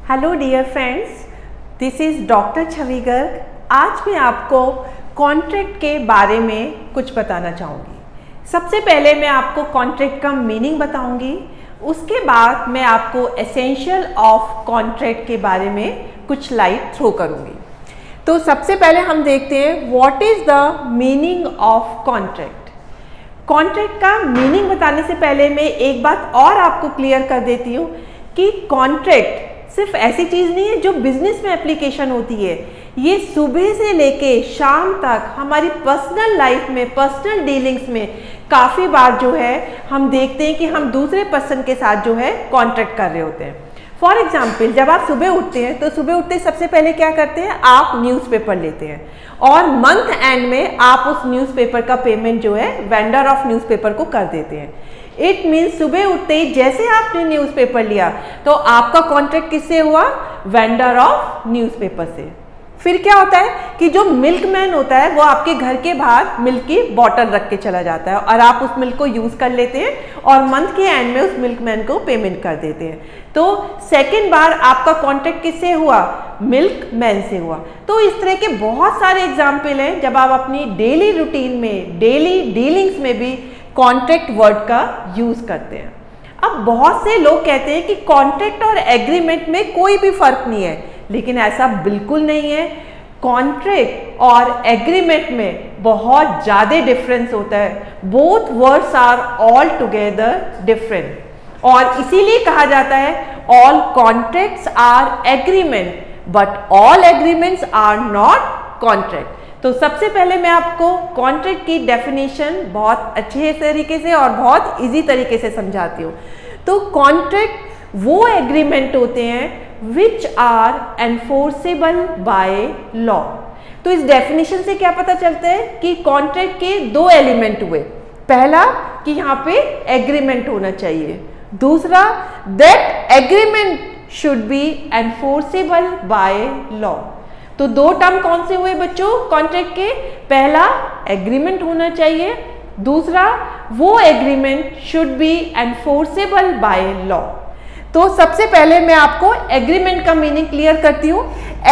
Hello dear friends, this is doctor Chhavi Garg. आज मैं आपको कॉन्ट्रैक्ट के बारे में कुछ बताना चाहूँगी। सबसे पहले मैं आपको कॉन्ट्रैक्ट का मीनिंग बताऊँगी, उसके बाद मैं आपको एसेंशियल ऑफ कॉन्ट्रैक्ट के बारे में कुछ लाइट थ्रो करूँगी। तो सबसे पहले हम देखते हैं what is the meaning of contract. Contract का मीनिंग बताने से पहले मैं एक बात और आपको क्लियर कर देती हूँ कि कॉन्ट्रैक्ट सिर्फ ऐसी चीज़ नहीं है जो बिजनेस में एप्लीकेशन होती है। ये सुबह से लेके शाम तक हमारी पर्सनल लाइफ में, पर्सनल डीलिंग्स में काफ़ी बार जो है हम देखते हैं कि हम दूसरे पर्सन के साथ जो है कॉन्ट्रैक्ट कर रहे होते हैं। फॉर एग्जाम्पल, जब आप सुबह उठते हैं तो सुबह उठते सबसे पहले क्या करते हैं, आप न्यूज़पेपर लेते हैं और मंथ एंड में आप उस न्यूज़पेपर का पेमेंट जो है वेंडर ऑफ न्यूज़पेपर को कर देते हैं। इट मीन्स सुबह उठते ही जैसे आपने न्यूज़पेपर लिया तो आपका कॉन्ट्रैक्ट किससे हुआ, वेंडर ऑफ न्यूज़पेपर से। फिर क्या होता है कि जो मिल्कमैन होता है वो आपके घर के बाहर मिल्क की बॉटल रख के चला जाता है और आप उस मिल्क को यूज़ कर लेते हैं और मंथ के एंड में उस मिल्कमैन को पेमेंट कर देते हैं। तो सेकेंड बार आपका कॉन्ट्रैक्ट किससे हुआ, मिल्कमैन से हुआ। तो इस तरह के बहुत सारे एग्जाम्पल हैं जब आप अपनी डेली रूटीन में, डेली डीलिंग्स में भी कॉन्ट्रैक्ट वर्ड का यूज़ करते हैं। अब बहुत से लोग कहते हैं कि कॉन्ट्रैक्ट और एग्रीमेंट में कोई भी फर्क नहीं है, लेकिन ऐसा बिल्कुल नहीं है। कॉन्ट्रैक्ट और एग्रीमेंट में बहुत ज़्यादा डिफरेंस होता है। Both words are all together different और इसीलिए कहा जाता है all contracts are agreement but all agreements are not contract. तो सबसे पहले मैं आपको कॉन्ट्रैक्ट की डेफिनेशन बहुत अच्छे तरीके से और बहुत इजी तरीके से समझाती हूँ। तो कॉन्ट्रैक्ट वो एग्रीमेंट होते हैं which are enforceable by law. तो इस डेफिनेशन से क्या पता चलता है कि कॉन्ट्रैक्ट के दो एलिमेंट हुए। पहला कि यहाँ पे एग्रीमेंट होना चाहिए, दूसरा that agreement should be enforceable by law. तो दो टर्म कौन से हुए बच्चों कॉन्ट्रैक्ट के, पहला एग्रीमेंट होना चाहिए, दूसरा वो agreement should be enforceable by law. तो सबसे पहले मैं आपको एग्रीमेंट का मीनिंग क्लियर करती हूँ।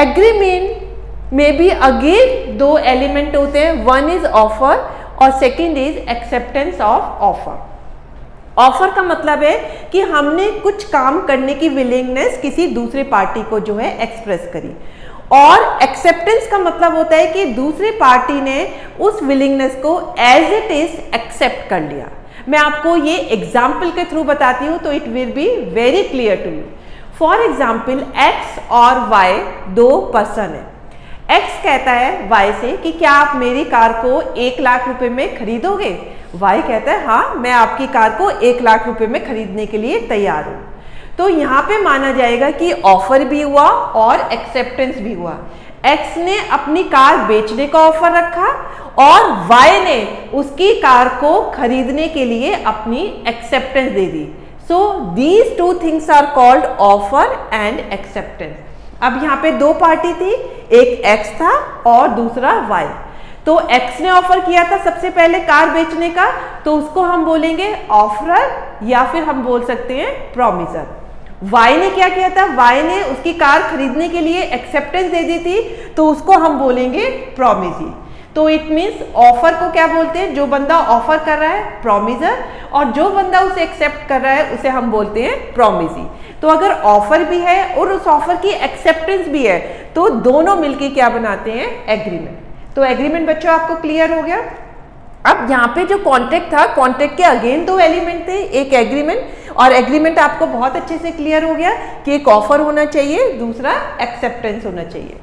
एग्रीमेंट में भी अगेन दो एलिमेंट होते हैं, वन इज ऑफर और second is acceptance of offer. Offer का मतलब है कि हमने कुछ काम करने की विलिंगनेस किसी दूसरे पार्टी को जो है एक्सप्रेस करी, और एक्सेप्टेंस का मतलब होता है कि दूसरी पार्टी ने उस विलिंगनेस को एज इट इज एक्सेप्ट कर लिया। मैं आपको ये एग्जाम्पल के थ्रू बताती हूँ तो it will be very clear to you. For example, X और वाई दो पर्सन है। एक्स कहता है वाई से कि क्या आप मेरी कार को 1 लाख रुपए में खरीदोगे। वाई कहता है हाँ, मैं आपकी कार को 1 लाख रुपए में खरीदने के लिए तैयार हूँ। तो यहाँ पे माना जाएगा कि ऑफर भी हुआ और एक्सेप्टेंस भी हुआ। एक्स ने अपनी कार बेचने का ऑफर रखा और वाई ने उसकी कार को खरीदने के लिए अपनी एक्सेप्टेंस दे दी। So these two things are called offer and acceptance. अब यहाँ पे दो पार्टी थी, एक एक्स था और दूसरा वाई। तो एक्स ने ऑफर किया था सबसे पहले कार बेचने का, तो उसको हम बोलेंगे ऑफरर या फिर हम बोल सकते हैं प्रॉमिसर। वाई ने क्या किया था, वाई ने उसकी कार खरीदने के लिए एक्सेप्टेंस दे दी थी, तो उसको हम बोलेंगे प्रॉमिसी। तो इट मीन्स ऑफर को क्या बोलते हैं, जो बंदा ऑफर कर रहा है प्रॉमिसर, और जो बंदा उसे एक्सेप्ट कर रहा है उसे हम बोलते हैं प्रॉमिसी। तो अगर ऑफर भी है और उस ऑफर की एक्सेप्टेंस भी है तो दोनों मिलकर क्या बनाते हैं, एग्रीमेंट। तो एग्रीमेंट बच्चों आपको क्लियर हो गया। अब यहाँ पे जो कॉन्ट्रैक्ट था, कॉन्ट्रैक्ट के अगेन दो एलिमेंट थे, एक एग्रीमेंट, और एग्रीमेंट आपको बहुत अच्छे से क्लियर हो गया कि एक ऑफर होना चाहिए, दूसरा एक्सेप्टेंस होना चाहिए।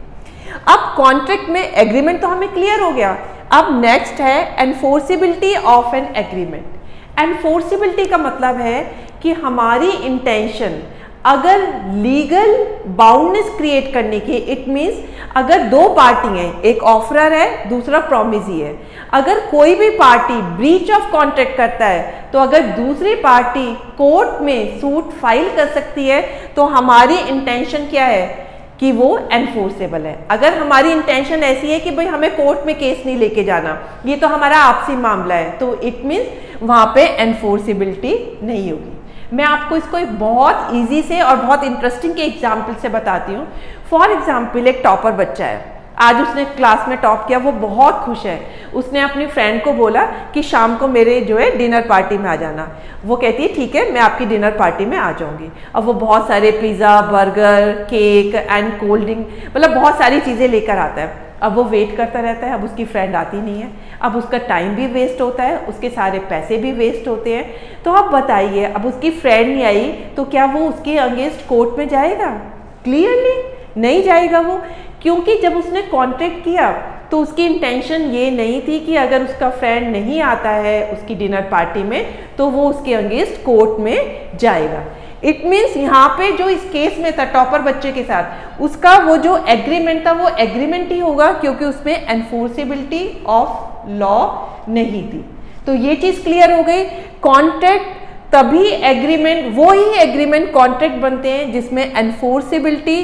अब कॉन्ट्रैक्ट में एग्रीमेंट तो हमें क्लियर हो गया। अब नेक्स्ट है enforceability of an agreement. Enforceability का मतलब है कि हमारी इंटेंशन अगर लीगल बाउंडनेस क्रिएट करने की, इट मीन्स अगर दो पार्टी हैं, एक ऑफरर है दूसरा प्रॉमिसी है, अगर कोई भी पार्टी ब्रीच ऑफ कॉन्ट्रैक्ट करता है तो अगर दूसरी पार्टी कोर्ट में सूट फाइल कर सकती है तो हमारी इंटेंशन क्या है कि वो एनफोर्सेबल है। अगर हमारी इंटेंशन ऐसी है कि भाई हमें कोर्ट में केस नहीं लेके जाना, ये तो हमारा आपसी मामला है, तो इट मीन्स वहाँ पे एनफोर्सिबिलिटी नहीं होगी। मैं आपको इसको एक बहुत इजी से और बहुत इंटरेस्टिंग के एग्जाम्पल से बताती हूँ। फॉर एग्जाम्पल, एक टॉपर बच्चा है, आज उसने क्लास में टॉप किया, वो बहुत खुश है। उसने अपनी फ्रेंड को बोला कि शाम को मेरे जो है डिनर पार्टी में आ जाना। वो कहती है ठीक है, मैं आपकी डिनर पार्टी में आ जाऊंगी। अब वो बहुत सारे pizza, burger, cake and cold drink, मतलब बहुत सारी चीज़ें लेकर आता है। अब वो वेट करता रहता है, अब उसकी फ्रेंड आती नहीं है, अब उसका टाइम भी वेस्ट होता है, उसके सारे पैसे भी वेस्ट होते हैं। तो अब बताइए, अब उसकी फ्रेंड नहीं आई तो क्या वो उसके अगेंस्ट कोर्ट में जाएगा? क्लियरली नहीं जाएगा वो, क्योंकि जब उसने कॉन्ट्रैक्ट किया तो उसकी इंटेंशन ये नहीं थी कि अगर उसका फ्रेंड नहीं आता है उसकी डिनर पार्टी में तो वो उसके अगेंस्ट कोर्ट में जाएगा। इट मीन्स यहाँ पे जो इस केस में था टॉपर बच्चे के साथ, उसका वो जो एग्रीमेंट था वो एग्रीमेंट ही होगा, क्योंकि उसमें एनफोर्सेबिलिटी ऑफ लॉ नहीं थी। तो ये चीज़ क्लियर हो गई। कॉन्ट्रैक्ट तभी एग्रीमेंट, वो ही एग्रीमेंट कॉन्ट्रैक्ट बनते हैं जिसमें एनफोर्सेबिलिटी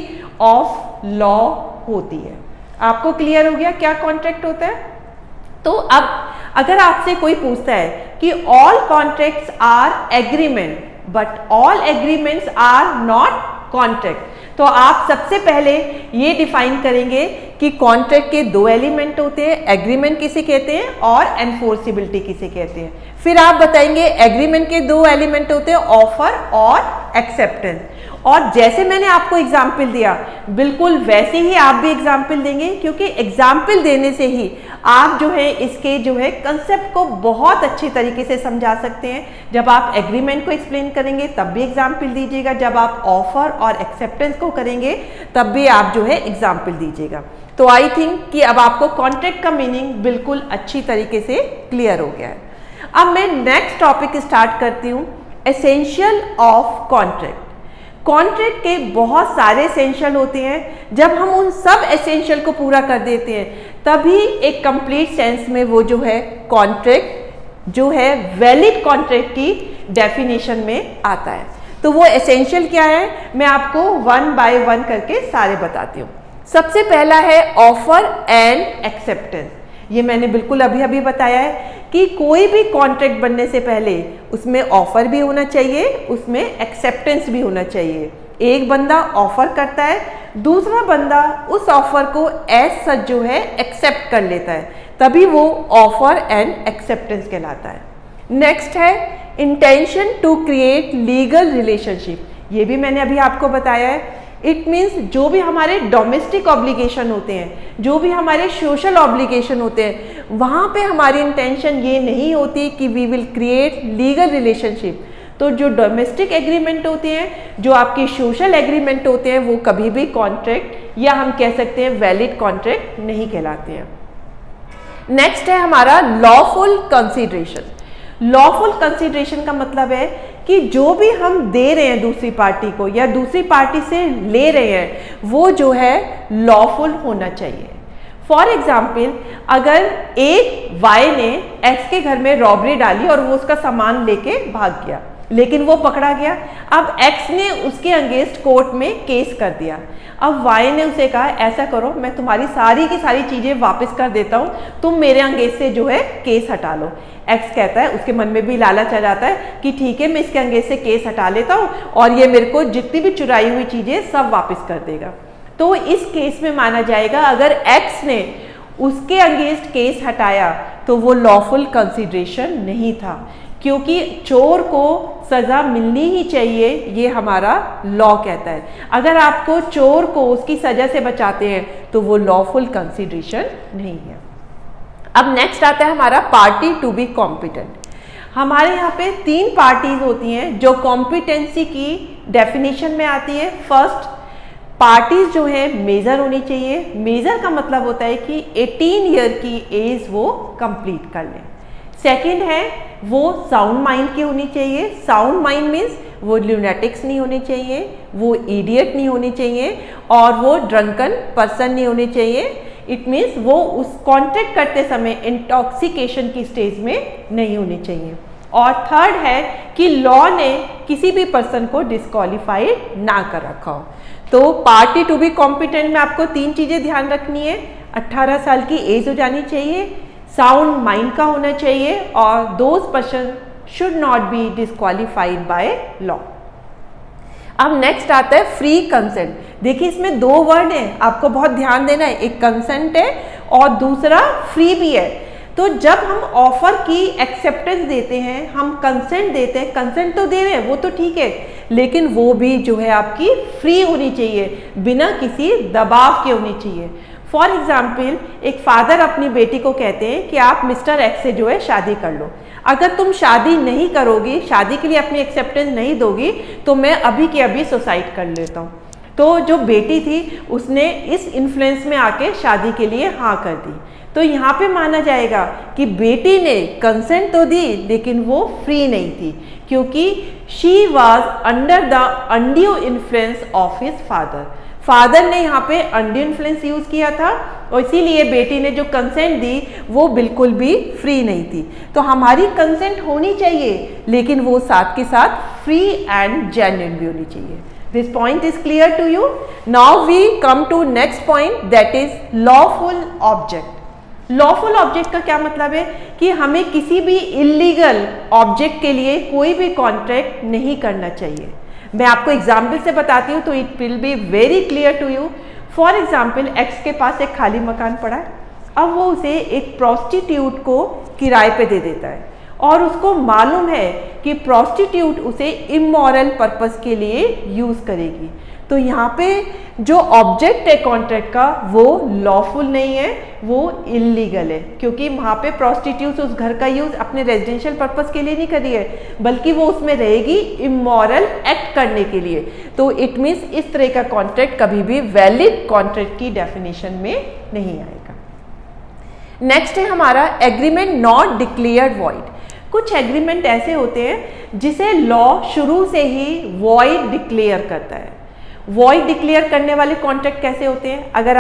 ऑफ लॉ होती है। आपको क्लियर हो गया क्या कॉन्ट्रैक्ट होता है? तो अब अगर आपसे कोई पूछता है कि all contracts are agreement but all agreements are not contract, तो आप सबसे पहले ये डिफाइन करेंगे कि कॉन्ट्रैक्ट के दो एलिमेंट होते हैं, एग्रीमेंट किसे कहते हैं और एनफोर्सिबिलिटी किसे कहते हैं। फिर आप बताएंगे एग्रीमेंट के दो एलिमेंट होते हैं, ऑफर और एक्सेप्टेंस। और जैसे मैंने आपको एग्जाम्पल दिया बिल्कुल वैसे ही आप भी एग्जाम्पल देंगे, क्योंकि एग्जाम्पल देने से ही आप जो है इसके जो है कंसेप्ट को बहुत अच्छी तरीके से समझा सकते हैं। जब आप एग्रीमेंट को एक्सप्लेन करेंगे तब भी एग्जाम्पल दीजिएगा, जब आप ऑफर और एक्सेप्टेंस को करेंगे तब भी आप जो है एग्जाम्पल दीजिएगा। तो आई थिंक कि अब आपको कॉन्ट्रैक्ट का मीनिंग बिल्कुल अच्छी तरीके से क्लियर हो गया है। अब मैं नेक्स्ट टॉपिक स्टार्ट करती हूँ, एसेंशियल ऑफ कॉन्ट्रैक्ट। कॉन्ट्रैक्ट के बहुत सारे एसेंशियल होते हैं, जब हम उन सब एसेंशियल को पूरा कर देते हैं तभी एक कंप्लीट सेंस में वो जो है कॉन्ट्रैक्ट जो है वैलिड कॉन्ट्रैक्ट की डेफिनेशन में आता है। तो वो एसेंशियल क्या है मैं आपको वन बाय वन करके सारे बताती हूँ। सबसे पहला है ऑफर एंड एक्सेप्टेंस। ये मैंने बिल्कुल अभी अभी बताया है कि कोई भी कॉन्ट्रैक्ट बनने से पहले उसमें ऑफर भी होना चाहिए, उसमें एक्सेप्टेंस भी होना चाहिए। एक बंदा ऑफर करता है, दूसरा बंदा उस ऑफर को एज सच जो है एक्सेप्ट कर लेता है, तभी वो ऑफर एंड एक्सेप्टेंस कहलाता है। नेक्स्ट है intention to create legal relationship. ये भी मैंने अभी आपको बताया है। इट मीन्स जो भी हमारे डोमेस्टिक ऑब्लिगेशन होते हैं, जो भी हमारे सोशल ऑब्लिगेशन होते हैं, वहाँ पे हमारी इंटेंशन ये नहीं होती कि we will create legal relationship. तो जो डोमेस्टिक एग्रीमेंट होते हैं, जो आपके सोशल एग्रीमेंट होते हैं, वो कभी भी कॉन्ट्रैक्ट या हम कह सकते हैं वैलिड कॉन्ट्रैक्ट नहीं कहलाते हैं। नेक्स्ट है हमारा लॉफुल कंसिडरेशन। लॉफुल कंसिडरेशन का मतलब है कि जो भी हम दे रहे हैं दूसरी पार्टी को या दूसरी पार्टी से ले रहे हैं वो जो है लॉफुल होना चाहिए। फॉर एग्जाम्पल, अगर एक वाई ने एक्स के घर में रॉबरी डाली और वो उसका सामान लेके भाग गया, लेकिन वो पकड़ा गया। अब एक्स ने उसके अगेंस्ट कोर्ट में केस कर दिया। अब वाई ने उसे कहा ऐसा करो, मैं तुम्हारी सारी की सारी चीज़ें वापस कर देता हूँ, तुम मेरे अगेंस्ट से जो है केस हटा लो। एक्स कहता है, उसके मन में भी लालच आ जाता है कि ठीक है मैं इसके अगेंस्ट से केस हटा लेता हूँ और ये मेरे को जितनी भी चुराई हुई चीज़ें सब वापस कर देगा। तो इस केस में माना जाएगा अगर एक्स ने उसके अगेंस्ट केस हटाया तो वो लॉफुल कंसिडरेशन नहीं था, क्योंकि चोर को सज़ा मिलनी ही चाहिए, ये हमारा लॉ कहता है। अगर आपको चोर को उसकी सज़ा से बचाते हैं तो वो लॉफुल कंसिडरेशन नहीं है। अब नेक्स्ट आता है हमारा पार्टी टू बी कॉम्पिटेंट। हमारे यहाँ पे तीन पार्टीज होती हैं जो कॉम्पिटेंसी की डेफिनेशन में आती है। फर्स्ट, पार्टीज जो है मेजर होनी चाहिए। मेजर का मतलब होता है कि 18 ईयर की एज वो कंप्लीट कर लें। सेकंड है वो साउंड माइंड की होनी चाहिए। साउंड माइंड मीन्स वो ल्यूनेटिक्स नहीं होनी चाहिए, वो इडियट नहीं होनी चाहिए और वो ड्रंकन पर्सन नहीं होनी चाहिए। इट मीन्स वो उस कॉन्ट्रैक्ट करते समय इंटॉक्सिकेशन की स्टेज में नहीं होनी चाहिए। और थर्ड है कि लॉ ने किसी भी पर्सन को डिस्क्वालीफाइड ना कर रखा हो। तो पार्टी टू बी कॉम्पिटेंट में आपको तीन चीज़ें ध्यान रखनी है। 18 साल की एज हो जानी चाहिए, साउंड माइंड का होना चाहिए और those person should not be disqualified by law. अब नेक्स्ट आता है फ्री कंसेंट। देखिए इसमें दो वर्ड हैं, आपको बहुत ध्यान देना है, एक कंसेंट है और दूसरा फ्री भी है। तो जब हम ऑफर की एक्सेप्टेंस देते हैं, हम कंसेंट देते हैं, कंसेंट तो दे रहे हैं वो तो ठीक है, लेकिन वो भी जो है आपकी फ्री होनी चाहिए, बिना किसी दबाव के होनी चाहिए। फॉर एग्जाम्पल एक फादर अपनी बेटी को कहते हैं कि आप मिस्टर एक्स से जो है शादी कर लो, अगर तुम शादी नहीं करोगी, शादी के लिए अपनी एक्सेप्टेंस नहीं दोगी तो मैं अभी के अभी सुसाइड कर लेता हूँ। तो जो बेटी थी उसने इस इन्फ्लुएंस में आके शादी के लिए हाँ कर दी। तो यहाँ पे माना जाएगा कि बेटी ने कंसेंट तो दी लेकिन वो फ्री नहीं थी, क्योंकि she was under the undue influence of his father. Father ने यहाँ पे अनड्यू इन्फ्लुएंस यूज किया था और इसीलिए बेटी ने जो कंसेंट दी वो बिल्कुल भी फ्री नहीं थी। तो हमारी कंसेंट होनी चाहिए लेकिन वो साथ के साथ फ्री एंड जेन्युइन भी होनी चाहिए। This point is clear to you. Now we come to next point, that is lawful object. Lawful object का क्या मतलब है कि हमें किसी भी इलीगल ऑब्जेक्ट के लिए कोई भी कॉन्ट्रैक्ट नहीं करना चाहिए। मैं आपको एग्जाम्पल से बताती हूँ तो it will be very clear to you. For example X के पास एक खाली मकान पड़ा है, अब वो उसे एक प्रोस्टिट्यूट को किराए पे दे देता है और उसको मालूम है कि प्रोस्टिट्यूट उसे इमोरल पर्पस के लिए यूज करेगी। तो यहाँ पे जो ऑब्जेक्ट है कॉन्ट्रैक्ट का वो लॉफुल नहीं है, वो इलीगल है, क्योंकि वहाँ पे प्रोस्टिट्यूट उस घर का यूज अपने रेजिडेंशियल पर्पस के लिए नहीं कर रही है, बल्कि वो उसमें रहेगी इमोरल एक्ट करने के लिए। तो इट मीन्स इस तरह का कॉन्ट्रैक्ट कभी भी वैलिड कॉन्ट्रैक्ट की डेफिनेशन में नहीं आएगा। नेक्स्ट है हमारा एग्रीमेंट नॉट डिक्लेयर्ड वॉइड। कुछ एग्रीमेंट ऐसे होते हैं जिसे लॉ शुरू से ही वॉइड डिक्लेयर करता है। वॉइड डिक्लेयर करने वाले कॉन्ट्रैक्ट कैसे होते हैं? अगर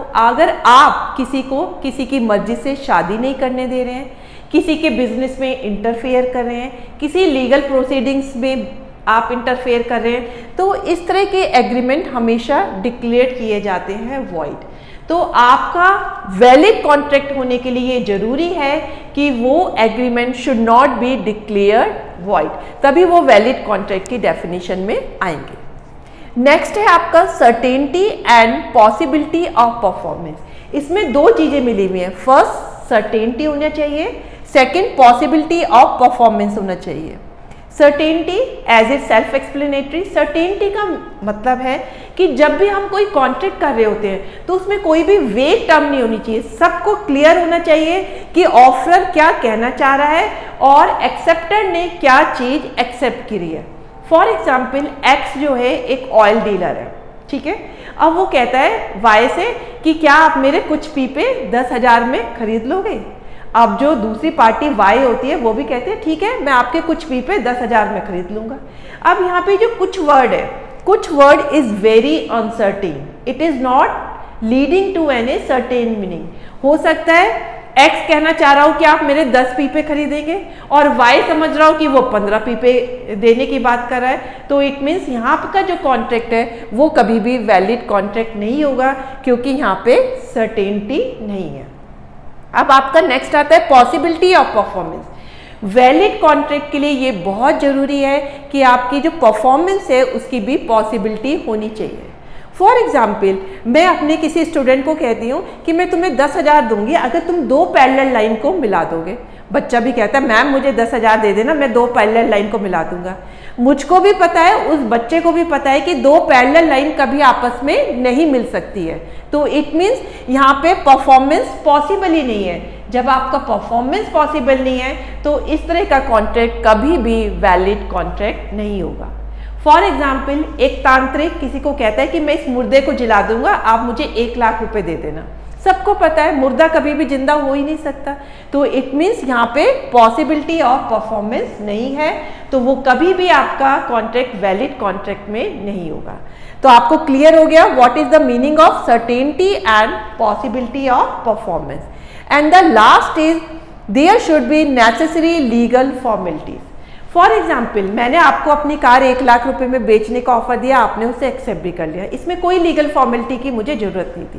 आप किसी को किसी की मर्जी से शादी नहीं करने दे रहे हैं, किसी के बिजनेस में इंटरफेयर कर रहे हैं, किसी लीगल प्रोसीडिंग्स में आप इंटरफेयर कर रहे हैं, तो इस तरह के एग्रीमेंट हमेशा डिक्लेयर किए जाते हैं वॉइड। तो आपका वैलिड कॉन्ट्रैक्ट होने के लिए ये जरूरी है कि वो agreement should not be declared void, तभी वो वैलिड कॉन्ट्रैक्ट की डेफिनेशन में आएंगे। नेक्स्ट है आपका certainty and possibility of performance. इसमें दो चीजें मिली हुई हैं, फर्स्ट सर्टेनिटी होना चाहिए, सेकंड पॉसिबिलिटी ऑफ परफॉर्मेंस होना चाहिए। Certainty as a self explanatory, certainty का मतलब है कि जब भी हम कोई कॉन्ट्रैक्ट कर रहे होते हैं तो उसमें कोई भी वेग टर्म नहीं होनी चाहिए, सबको क्लियर होना चाहिए कि ऑफरर क्या कहना चाह रहा है और एक्सेप्टर ने क्या चीज एक्सेप्ट की है। फॉर एग्जाम्पल एक्स जो है एक ऑयल डीलर है, ठीक है, अब वो कहता है वाई से कि क्या आप मेरे कुछ पीपे 10,000 में खरीद लोगे। अब जो दूसरी पार्टी वाई होती है वो भी कहते हैं ठीक है मैं आपके कुछ पीपे 10,000 में खरीद लूंगा। अब यहाँ पे जो कुछ वर्ड है, कुछ word is very uncertain, it is not leading to any certain meaning. हो सकता है एक्स कहना चाह रहा हूं कि आप मेरे 10 पीपे खरीदेंगे और वाई समझ रहा हूं कि वो 15 पीपे देने की बात कर रहा है। तो इट मीन्स यहाँ का जो कॉन्ट्रैक्ट है वो कभी भी वैलिड कॉन्ट्रैक्ट नहीं होगा, क्योंकि यहाँ पे सर्टेनिटी नहीं है। अब आपका नेक्स्ट आता है possibility of performance. Valid contract के लिए ये बहुत जरूरी है कि आपकी जो परफॉर्मेंस है उसकी भी पॉसिबिलिटी होनी चाहिए। फॉर एग्जाम्पल मैं अपने किसी स्टूडेंट को कहती हूँ कि मैं तुम्हें 10,000 दूंगी अगर तुम 2 पैरेलल लाइन को मिला दोगे। बच्चा भी कहता है मैम मुझे 10,000 दे देना, मैं 2 पैरेलल लाइन को मिला दूंगा। मुझको भी पता है, उस बच्चे को भी पता है कि 2 पैरेलल लाइन कभी आपस में नहीं मिल सकती है। तो इट मीन्स यहाँ पे परफॉर्मेंस पॉसिबल ही नहीं है। जब आपका परफॉर्मेंस पॉसिबल नहीं है तो इस तरह का कॉन्ट्रैक्ट कभी भी वैलिड कॉन्ट्रैक्ट नहीं होगा। फॉर एग्जाम्पल एक तांत्रिक किसी को कहता है कि मैं इस मुर्दे को जला दूंगा, आप मुझे 1 लाख रुपए दे देना। सबको पता है मुर्दा कभी भी जिंदा हो ही नहीं सकता। तो इट मीन्स यहाँ पे पॉसिबिलिटी ऑफ परफॉर्मेंस नहीं है, तो वो कभी भी आपका कॉन्ट्रैक्ट वैलिड कॉन्ट्रैक्ट में नहीं होगा। तो आपको क्लियर हो गया what is the meaning of certainty and possibility of performance. And the last is there should be necessary legal formalities. For example मैंने आपको अपनी कार 1 लाख रुपए में बेचने का ऑफर दिया, आपने उसे एक्सेप्ट भी कर लिया, इसमें कोई लीगल फॉर्मेलिटी की मुझे जरूरत नहीं थी।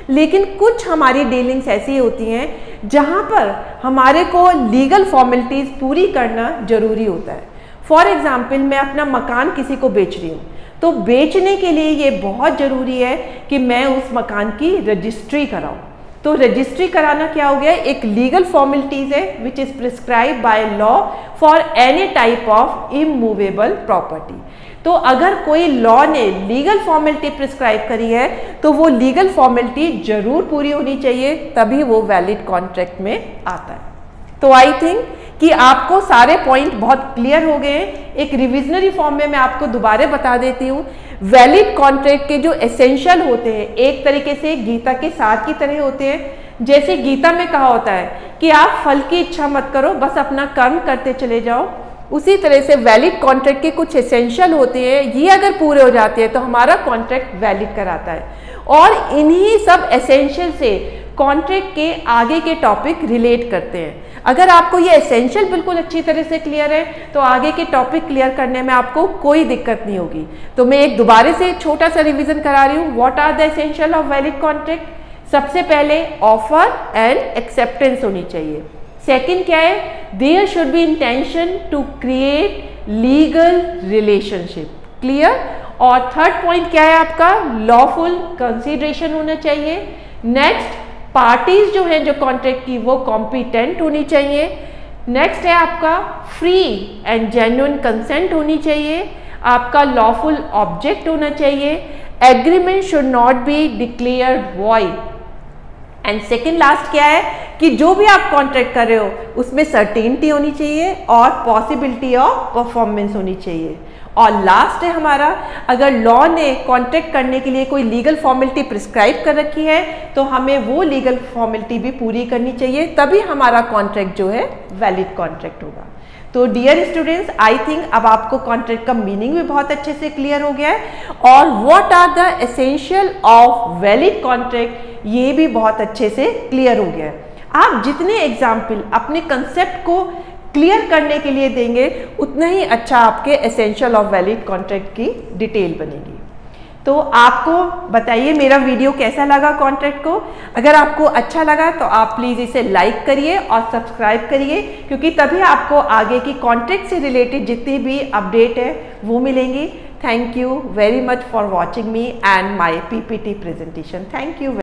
लेकिन कुछ हमारी डीलिंग्स ऐसी होती हैं जहाँ पर हमारे को लीगल फॉर्मेलिटीज़ पूरी करना ज़रूरी होता है। फॉर एग्ज़ाम्पल, मैं अपना मकान किसी को बेच रही हूँ, तो बेचने के लिए ये बहुत ज़रूरी है कि मैं उस मकान की रजिस्ट्री कराऊँ। तो रजिस्ट्री कराना क्या हो गया, एक लीगल फॉर्मेलिटीज़ है which is prescribe by law for any type of immovable property. तो अगर कोई लॉ ने लीगल फॉर्मेलिटी प्रिस्क्राइब करी है तो वो लीगल फॉर्मेलिटी जरूर पूरी होनी चाहिए, तभी वो वैलिड कॉन्ट्रैक्ट में आता है। तो आई थिंक कि आपको सारे पॉइंट बहुत क्लियर हो गए हैं। एक रिविजनरी फॉर्म में मैं आपको दोबारा बता देती हूँ। वैलिड कॉन्ट्रैक्ट के जो एसेंशियल होते हैं एक तरीके से गीता के सार की तरह होते हैं। जैसे गीता में कहा होता है कि आप फल की इच्छा मत करो, बस अपना कर्म करते चले जाओ, उसी तरह से वैलिड कॉन्ट्रैक्ट के कुछ एसेंशियल होते हैं, ये अगर पूरे हो जाते हैं तो हमारा कॉन्ट्रैक्ट वैलिड कराता है। और इन्हीं सब एसेंशियल से कॉन्ट्रैक्ट के आगे के टॉपिक रिलेट करते हैं। अगर आपको ये एसेंशियल बिल्कुल अच्छी तरह से क्लियर है तो आगे के टॉपिक क्लियर करने में आपको कोई दिक्कत नहीं होगी। तो मैं एक दोबारा से छोटा सा रिवीजन करा रही हूँ। What are the essential of valid contract? सबसे पहले ऑफर एंड एक्सेप्टेंस होनी चाहिए। सेकंड क्या है? There should be intention to create legal relationship. Clear? और थर्ड पॉइंट क्या है आपका? लॉफुल कंसीडरेशन होना चाहिए। नेक्स्ट, पार्टीज जो हैं जो कॉन्ट्रैक्ट की वो कॉम्पिटेंट होनी चाहिए। नेक्स्ट है आपका फ्री एंड जेन्युइन कंसेंट होनी चाहिए। आपका लॉफुल ऑब्जेक्ट होना चाहिए। Agreement should not be declared void. And second last क्या है कि जो भी आप कॉन्ट्रैक्ट कर रहे हो उसमें सर्टेनिटी होनी चाहिए और पॉसिबिलिटी ऑफ परफॉर्मेंस होनी चाहिए। और लास्ट है हमारा, अगर लॉ ने कॉन्ट्रैक्ट करने के लिए कोई लीगल फॉर्मेलिटी प्रिस्क्राइब कर रखी है तो हमें वो लीगल फॉर्मेलिटी भी पूरी करनी चाहिए, तभी हमारा कॉन्ट्रैक्ट जो है वैलिड कॉन्ट्रैक्ट होगा। तो डियर स्टूडेंट्स, आई थिंक अब आपको कॉन्ट्रैक्ट का मीनिंग भी बहुत अच्छे से क्लियर हो गया है और what are the essential of valid contract ये भी बहुत अच्छे से क्लियर हो गया है। आप जितने एग्जाम्पल अपने कंसेप्ट को क्लियर करने के लिए देंगे उतना ही अच्छा आपके एसेंशियल ऑफ वैलिड कॉन्ट्रैक्ट की डिटेल बनेगी। तो आपको बताइए मेरा वीडियो कैसा लगा कॉन्ट्रैक्ट को। अगर आपको अच्छा लगा तो आप प्लीज़ इसे लाइक करिए और सब्सक्राइब करिए, क्योंकि तभी आपको आगे की कॉन्ट्रैक्ट से रिलेटेड जितनी भी अपडेट है वो मिलेंगी। Thank you very much for watching me and my PPT presentation. Thank you.